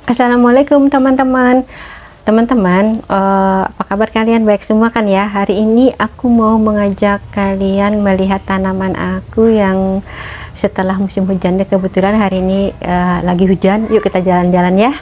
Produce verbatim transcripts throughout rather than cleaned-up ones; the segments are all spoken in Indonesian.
Assalamualaikum teman-teman. Teman-teman, uh, apa kabar kalian? Baik semua kan ya? Hari ini aku mau mengajak kalian melihat tanaman aku yang setelah musim hujan. Kebetulan hari ini uh, lagi hujan. Yuk kita jalan-jalan ya.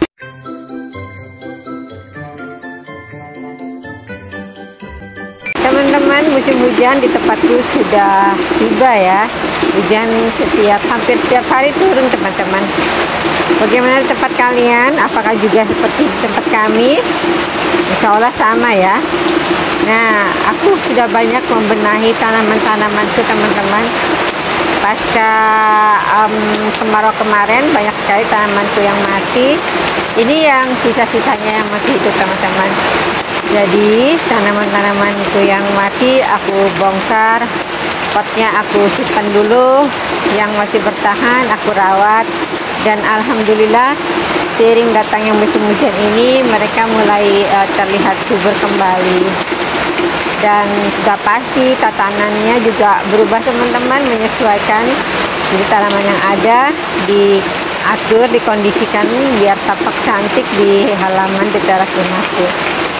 Teman-teman, musim hujan di tempatku sudah tiba ya. Hujan setiap hampir setiap hari turun teman-teman. Bagaimana di tempat kalian? Apakah juga seperti di tempat kami? Insya Allah sama ya. Nah, aku sudah banyak membenahi tanaman-tanamanku teman-teman. Pasca um, kemarau kemarin banyak sekali tanamanku yang mati. Ini yang sisa-sisanya yang masih hidup teman-teman. Jadi tanaman-tanamanku yang mati aku bongkar, potnya aku simpan dulu, yang masih bertahan aku rawat, dan alhamdulillah seiring datangnya musim hujan ini mereka mulai uh, terlihat subur kembali, dan sudah pasti tatanannya juga berubah teman-teman, menyesuaikan. Jadi tanaman yang ada diatur, dikondisikan biar tampak cantik di halaman di teras rumahku.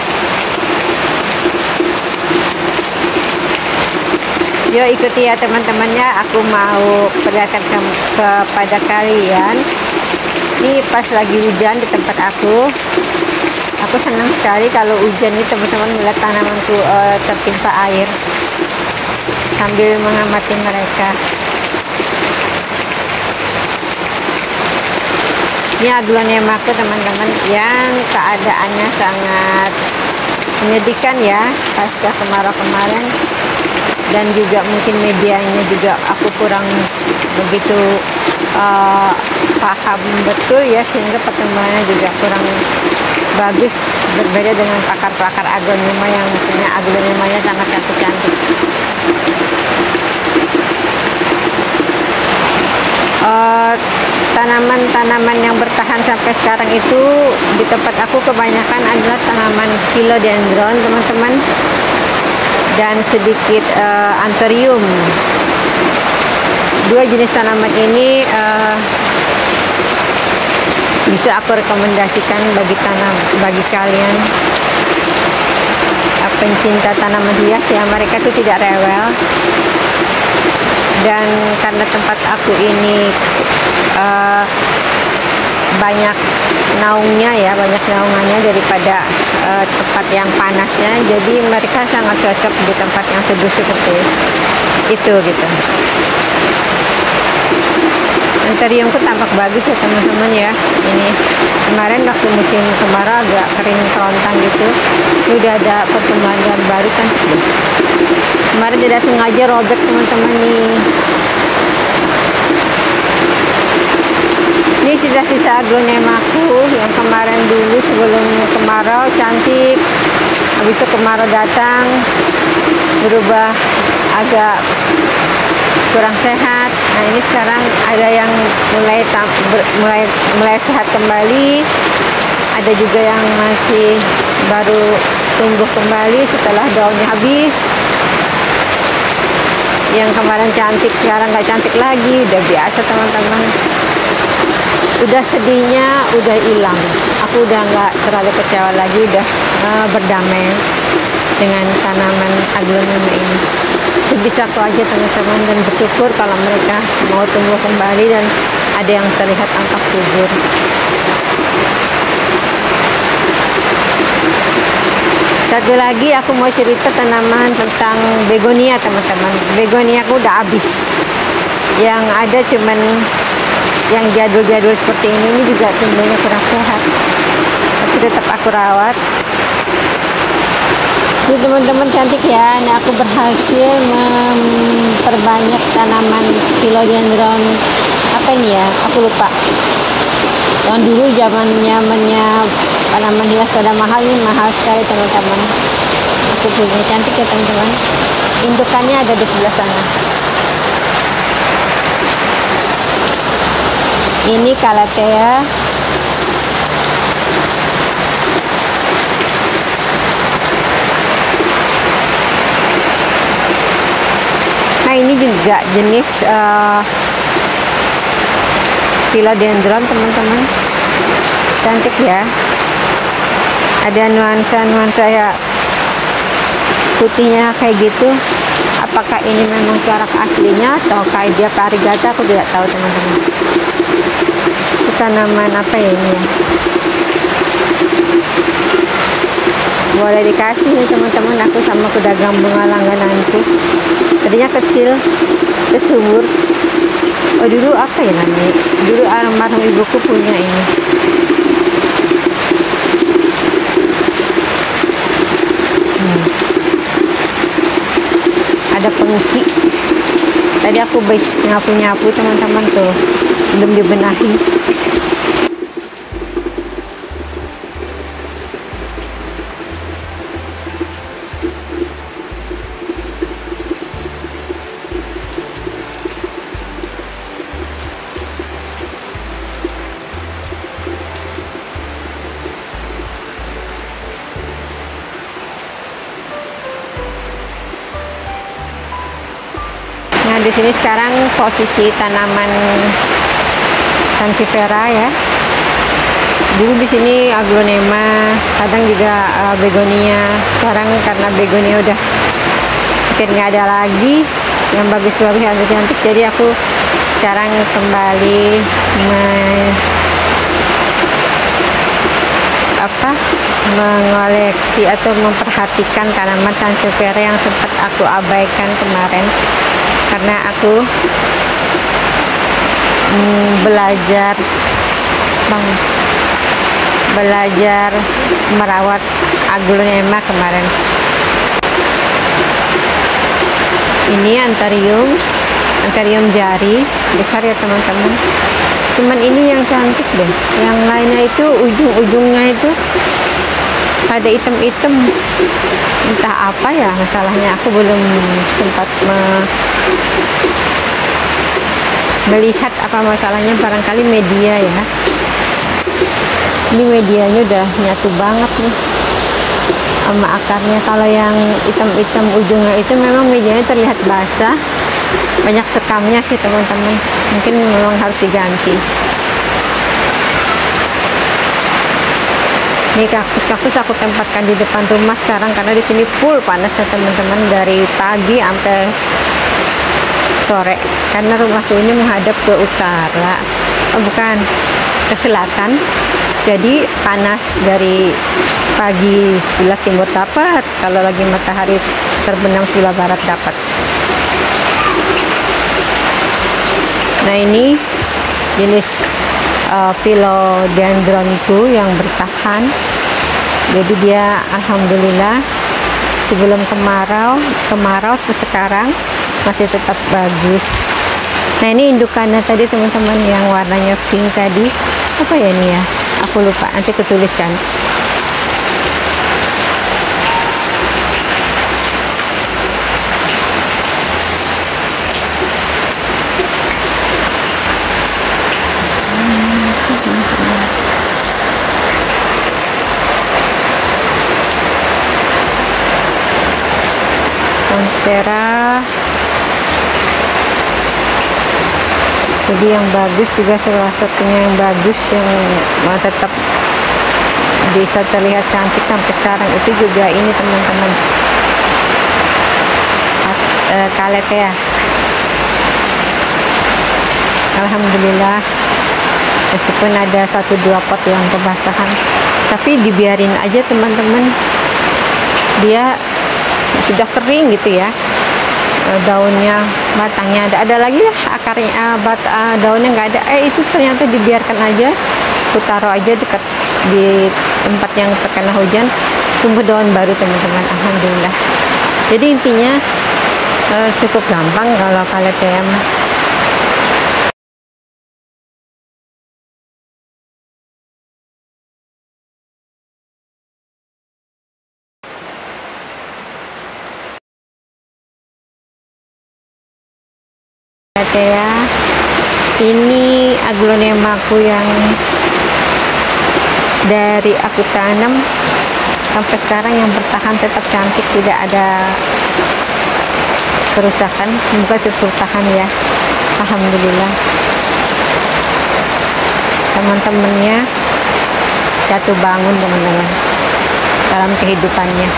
Yuk ikuti ya teman-temannya, aku mau perlihatkan ke, kepada kalian. Ini pas lagi hujan di tempat aku. Aku senang sekali kalau hujan ini teman-teman melihat tanamanku uh, tertimpa air sambil mengamati mereka. Ini aglonemaku teman-teman yang keadaannya sangat menyedihkan ya pasca kemarau kemarin, dan juga mungkin medianya juga aku kurang begitu uh, paham betul ya, sehingga perkembangannya juga kurang bagus, berbeda dengan pakar-pakar aglonema yang punya aglonemanya sangat cantik-cantik. Uh, tanaman-tanaman yang bertahan sampai sekarang itu di tempat aku kebanyakan adalah tanaman philodendron teman-teman, dan sedikit uh, anthurium. Dua jenis tanaman ini uh, bisa aku rekomendasikan bagi tanam bagi kalian uh, pencinta tanaman hias ya. Mereka tuh tidak rewel, dan karena tempat aku ini uh, banyak naungnya ya, banyak naungannya daripada uh, tempat yang panasnya, jadi mereka sangat cocok di tempat yang teduh seperti itu gitu. Anthuriumku tampak bagus ya teman-teman ya. Ini kemarin waktu musim kemarau agak kering kerontang gitu, ini udah ada perkembangan baru kan. Kemarin tidak sengaja robek teman-teman nih. Ini sisa-sisa aglonemaku yang kemarin dulu sebelum kemarau cantik, habis itu kemarau datang berubah agak kurang sehat. Nah ini sekarang ada yang mulai mulai mulai sehat kembali, ada juga yang masih baru tumbuh kembali setelah daunnya habis. Yang kemarin cantik sekarang nggak cantik lagi, udah biasa teman-teman. Udah sedihnya udah hilang, aku udah nggak terlalu kecewa lagi, udah uh, berdamai dengan tanaman aglonema ini. Sebisaku aja teman-teman, dan bersyukur kalau mereka mau tumbuh kembali dan ada yang terlihat tampak subur. Satu lagi aku mau cerita tanaman tentang begonia teman-teman. Begonia aku udah habis, yang ada cuman yang jadul-jadul seperti ini. Ini juga tumbuhnya kurang sehat, tapi tetap aku rawat. Ini teman-teman cantik ya. Ini aku berhasil memperbanyak tanaman philodendron. Apa ini ya? Aku lupa. Yang dulu zaman zamannya tanaman hias pada mahal, ini mahal sekali teman-teman. Aku punya cantik ya teman-teman. Indukannya ada di sebelah sana. Ini calathea. Nah ini juga jenis uh, philodendron teman-teman. Cantik ya, ada nuansa-nuansa ya putihnya kayak gitu. Apakah ini memang corak aslinya atau kayak dia varigata, aku tidak tahu teman-teman. Itu tanaman apa ya ini ya, boleh dikasih nih teman-teman aku sama pedagang bunga langgananku. Tadinya kecil, kesubur. Oh dulu apa ya namanya, dulu almarhum ibuku punya ini. hmm. Ada pengki. Tadi aku habis nyapu-nyapu teman-teman tuh, belum dibenahi. Nah, di sini sekarang posisi tanaman sansevieria ya. Dulu di sini aglonema, kadang juga uh, begonia. Sekarang karena begonia udah mungkin nggak ada lagi yang bagus-bagus, yang cantik, jadi aku sekarang kembali me, apa mengoleksi atau memperhatikan tanaman sansevieria yang sempat aku abaikan kemarin. Karena aku mm, belajar bang, belajar merawat aglonema kemarin. Ini anthurium, anthurium jari besar ya teman-teman. Cuman ini yang cantik deh. Yang lainnya itu ujung-ujungnya itu ada item-item, entah apa ya masalahnya. Aku belum sempat me melihat apa masalahnya, barangkali media ya. Ini medianya udah nyatu banget nih sama akarnya. Kalau yang hitam-hitam ujungnya itu memang medianya terlihat basah, banyak sekamnya sih teman-teman, mungkin memang harus diganti. Ini kaktus-kaktus aku tempatkan di depan rumah sekarang karena di sini full panas ya teman-teman, dari pagi sampai sore. Karena rumahku ini menghadap ke utara, oh bukan, ke selatan. Jadi panas dari pagi sebelah timur dapat, kalau lagi matahari terbenam sebelah barat dapat. Nah ini jenis uh, philodendronku yang bertahan. Jadi dia alhamdulillah sebelum kemarau, kemarau ke sekarang masih tetap bagus. Nah ini indukannya tadi teman-teman, yang warnanya pink tadi, apa ya ini ya, aku lupa, nanti kutuliskan. Monstera. Jadi yang bagus juga salah satunya yang bagus yang mau tetap bisa terlihat cantik sampai sekarang itu juga ini teman-teman, Calathea. Alhamdulillah meskipun ada satu dua pot yang kebasahan, tapi dibiarin aja teman-teman, dia sudah kering gitu ya, daunnya, batangnya ada, ada lagi lah akarnya, uh, bat, uh, daunnya nggak ada, eh itu ternyata dibiarkan aja, aku taruh aja dekat di tempat yang terkena hujan, tumbuh daun baru teman-teman, alhamdulillah. Jadi intinya uh, cukup gampang kalau Calathea. Calathea ini aglonemaku yang dari aku tanam sampai sekarang yang bertahan tetap cantik, tidak ada kerusakan, semoga tetap bertahan ya, alhamdulillah. Teman-temannya jatuh bangun teman-teman dalam kehidupannya.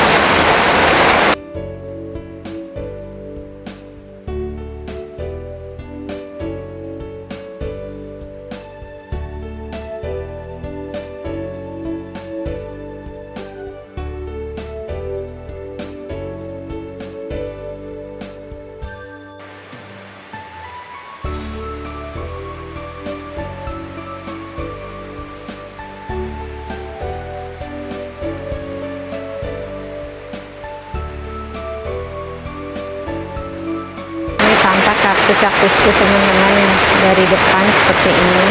Tampak kaktus-kaktusku teman-teman dari depan seperti ini.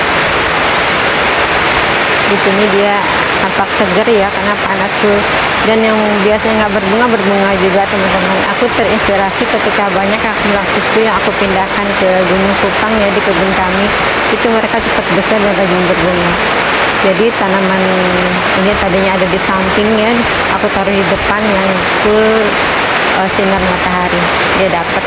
Di sini dia tampak segar ya karena panas tuh. Dan yang biasanya nggak berbunga berbunga juga teman-teman. Aku terinspirasi ketika banyak kaktus-kaktusku yang aku pindahkan ke Gunung Kupang ya, di kebun kami. Itu mereka cepat besar dan rajin berbunga. Jadi tanaman ini tadinya ada di sampingnya, aku taruh di depan yang full uh, sinar matahari. Dia dapat.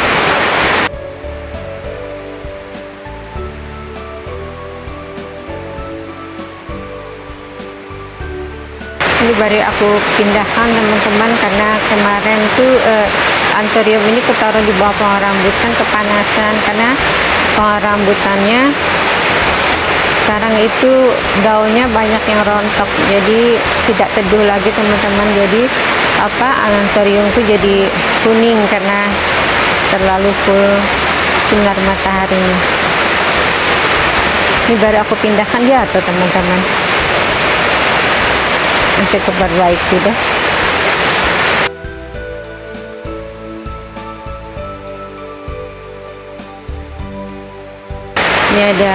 Ini baru aku pindahkan teman-teman karena kemarin tuh eh, anthurium ini kutaruh di bawah pohon rambutan kepanasan karena pohon rambutannya sekarang itu daunnya banyak yang rontok, jadi tidak teduh lagi teman-teman. Jadi apa anthuriumku jadi kuning karena terlalu full sinar mataharinya. Ini baru aku pindahkan dia tuh teman-teman, untuk keperbaiki deh. Ini ada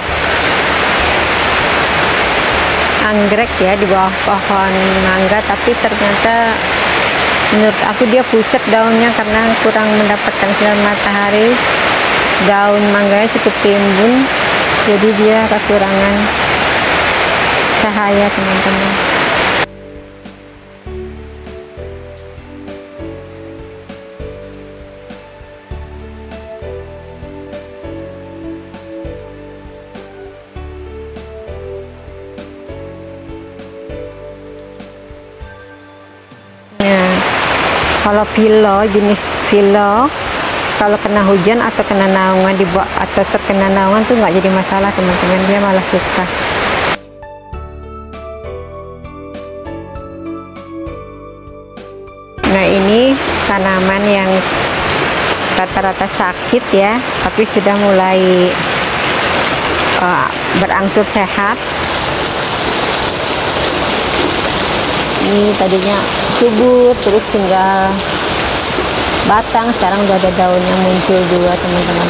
anggrek ya di bawah pohon mangga, tapi ternyata menurut aku dia pucat daunnya karena kurang mendapatkan sinar matahari. Daun mangganya cukup timbun, jadi dia kekurangan cahaya teman-teman. Kalau pilo, jenis pilo, kalau kena hujan atau kena naungan di bawah atau terkena naungan tuh nggak jadi masalah teman-teman, dia malah suka. Nah ini tanaman yang rata-rata sakit ya, tapi sudah mulai uh, berangsur sehat. Ini tadinya subur terus tinggal batang, sekarang udah ada daun yang muncul juga teman-teman.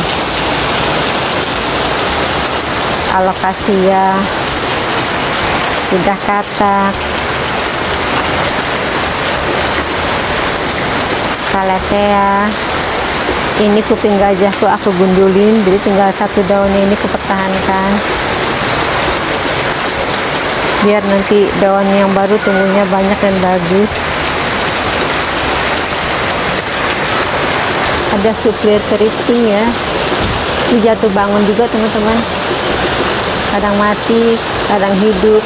Alocasia sudah katak, Calathea ini kuping gajahku aku gundulin, jadi tinggal satu daunnya ini kupertahankan biar nanti daun yang baru tumbuhnya banyak dan bagus. Ada suplir keriting ya, ini jatuh bangun juga teman-teman, kadang mati kadang hidup.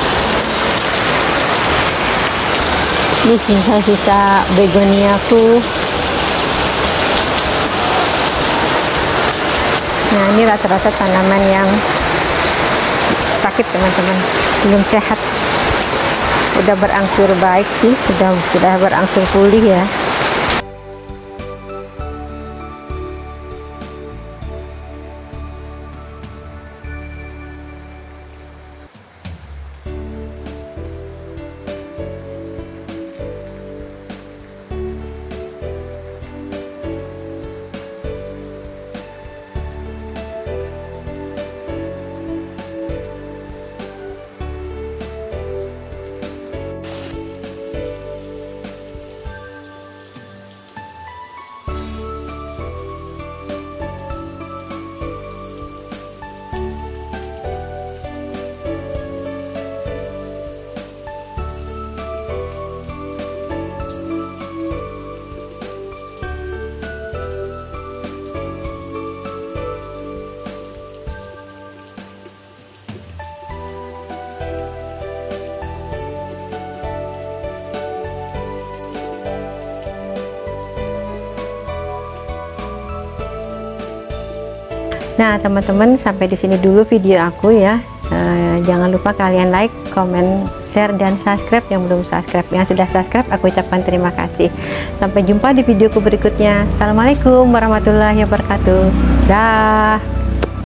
Ini sisa-sisa begoniaku. Nah ini rata-rata tanaman yang sakit teman-teman, belum sehat. Udah berangsur baik sih, sudah sudah berangsur pulih ya. Nah, teman-teman, sampai di sini dulu video aku ya. E, jangan lupa kalian like, komen, share, dan subscribe yang belum subscribe. Yang sudah subscribe, aku ucapkan terima kasih. Sampai jumpa di videoku berikutnya. Assalamualaikum warahmatullahi wabarakatuh. Dah.